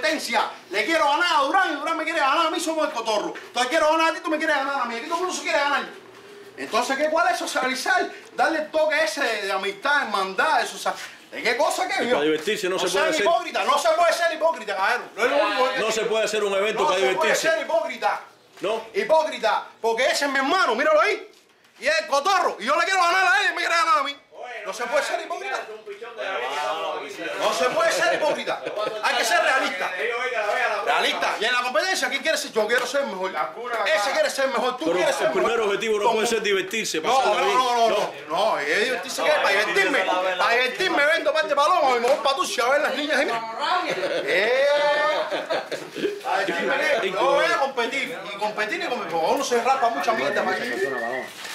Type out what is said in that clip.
competencia. Le quiero ganar a Durán y Durán me quiere ganar a mí, somos el cotorro. Entonces quiero ganar a ti, tú me quieres ganar a mí. Aquí todo el mundo se quiere ganar. Entonces, ¿cuál es socializar? Darle el toque ese de amistad, hermandad, eso, ¿de qué cosa que vio? Para divertirse no se puede ser hipócrita, no se puede ser hipócrita, caballero. No se puede hacer un evento para divertirse. No se puede ser hipócrita. ¿No? Hipócrita, porque ese es mi hermano, míralo ahí. Y es el cotorro. Y yo le quiero ganar a él y me quiere ganar a mí. No se puede ser hipócrita. No se puede ser hipócrita. Hay que ser realista. Realista. Y en la competencia, ¿quién quiere ser? Yo quiero ser mejor. Ese quiere ser mejor. Tú quieres ser mejor. El primer objetivo no puede ser divertirse. No. Divertirse ¿qué? Para divertirme. Para divertirme vendo parte de paloma y me voy para Tucia a ver las niñas. Para divertirme ¿qué? No voy a competir. Y competir uno se raspa mucha mierda.